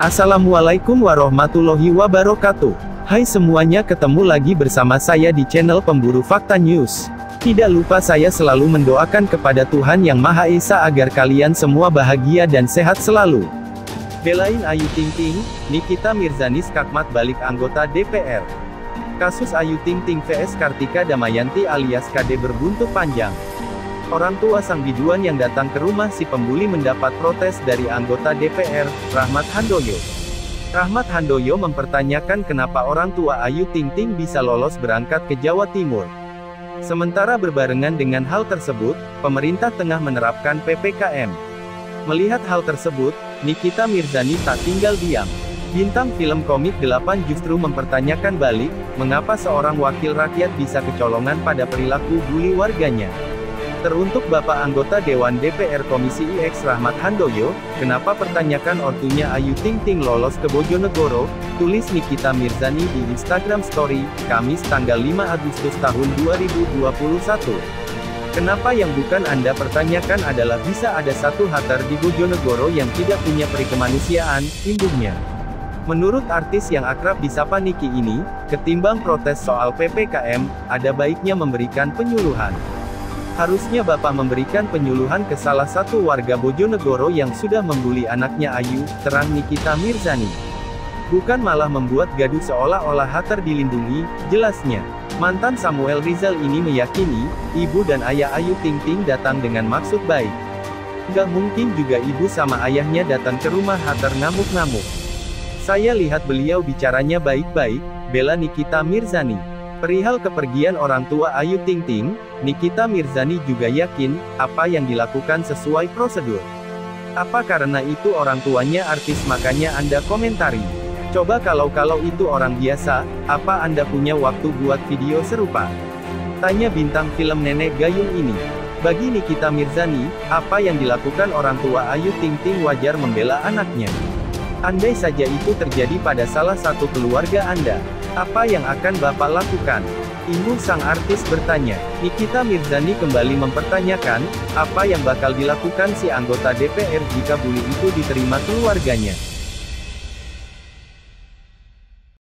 Assalamualaikum warahmatullahi wabarakatuh. Hai semuanya, ketemu lagi bersama saya di channel Pemburu Fakta News. Tidak lupa saya selalu mendoakan kepada Tuhan Yang Maha Esa agar kalian semua bahagia dan sehat selalu. Belain Ayu Ting Ting, Nikita Mirzani skakmat balik anggota DPR. Kasus Ayu Ting Ting vs Kartika Damayanti alias KD berbuntut panjang. Orang tua sang biduan yang datang ke rumah si pembuli mendapat protes dari anggota DPR, Rahmat Handoyo. Rahmat Handoyo mempertanyakan kenapa orang tua Ayu Ting Ting bisa lolos berangkat ke Jawa Timur. Sementara berbarengan dengan hal tersebut, pemerintah tengah menerapkan PPKM. Melihat hal tersebut, Nikita Mirzani tak tinggal diam. Bintang film komik 8 justru mempertanyakan balik, mengapa seorang wakil rakyat bisa kecolongan pada perilaku bully warganya. Teruntuk Bapak anggota Dewan DPR Komisi IX Rahmat Handoyo, kenapa pertanyakan ortunya Ayu Ting Ting lolos ke Bojonegoro, tulis Nikita Mirzani di Instagram Story, Kamis tanggal 5 Agustus tahun 2021. Kenapa yang bukan Anda pertanyakan adalah bisa ada satu hater di Bojonegoro yang tidak punya perikemanusiaan, imbuhnya. Menurut artis yang akrab disapa Niki ini, ketimbang protes soal PPKM, ada baiknya memberikan penyuluhan. Harusnya Bapak memberikan penyuluhan ke salah satu warga Bojonegoro yang sudah membuli anaknya Ayu, terang Nikita Mirzani. Bukan malah membuat gaduh seolah-olah hater dilindungi, jelasnya. Mantan Samuel Rizal ini meyakini, ibu dan ayah Ayu Ting Ting datang dengan maksud baik. Gak mungkin juga ibu sama ayahnya datang ke rumah hater ngamuk-ngamuk. Saya lihat beliau bicaranya baik-baik, bela Nikita Mirzani. Perihal kepergian orang tua Ayu Ting Ting, Nikita Mirzani juga yakin, apa yang dilakukan sesuai prosedur. Apa karena itu orang tuanya artis makanya Anda komentari? Coba kalau itu orang biasa, apa Anda punya waktu buat video serupa? Tanya bintang film nenek gayung ini. Bagi Nikita Mirzani, apa yang dilakukan orang tua Ayu Ting Ting wajar membela anaknya. Andai saja itu terjadi pada salah satu keluarga Anda, apa yang akan Bapak lakukan? Imbuh sang artis bertanya. Nikita Mirzani kembali mempertanyakan, apa yang bakal dilakukan si anggota DPR jika bully itu diterima keluarganya.